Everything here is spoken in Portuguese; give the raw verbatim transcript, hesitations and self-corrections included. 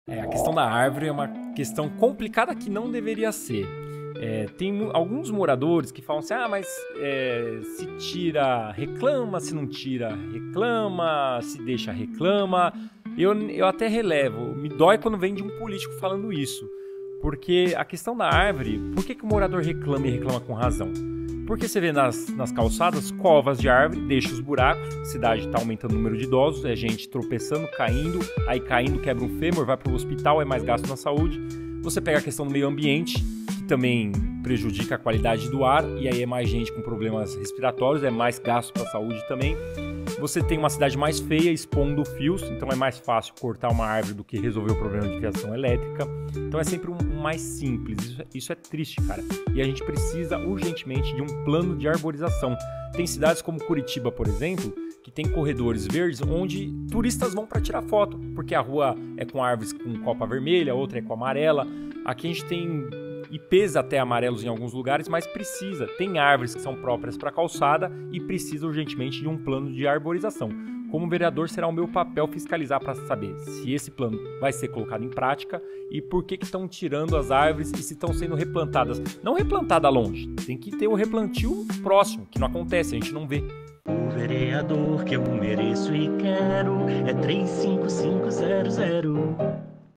É, a questão da árvore é uma questão complicada que não deveria ser. É, tem mu- alguns moradores que falam assim, ah, mas é, se tira, reclama, se não tira, reclama, se deixa, reclama. Eu, eu até relevo, me dói quando vem de um político falando isso. Porque a questão da árvore, por que, que o morador reclama e reclama com razão? Porque você vê nas, nas calçadas covas de árvore, deixa os buracos, a cidade está aumentando o número de idosos, é gente tropeçando, caindo, aí caindo quebra um fêmur, vai para o hospital, é mais gasto na saúde. Você pega a questão do meio ambiente, que também prejudica a qualidade do ar, e aí é mais gente com problemas respiratórios, é mais gasto para a saúde também. Você tem uma cidade mais feia expondo fios, então é mais fácil cortar uma árvore do que resolver o problema de fiação elétrica. Então é sempre um, um mais simples, isso, isso é triste, cara. E a gente precisa urgentemente de um plano de arborização. Tem cidades como Curitiba, por exemplo, que tem corredores verdes onde turistas vão para tirar foto, porque a rua é com árvores com copa vermelha, outra é com amarela. Aqui a gente tem I Ps até amarelos em alguns lugares, mas precisa, tem árvores que são próprias para calçada e precisa urgentemente de um plano de arborização. Como vereador, será o meu papel fiscalizar para saber se esse plano vai ser colocado em prática e por que que estão tirando as árvores e se estão sendo replantadas. Não replantada longe, tem que ter o replantio próximo, que não acontece, a gente não vê. O vereador que eu mereço e quero é três cinco cinco zero zero.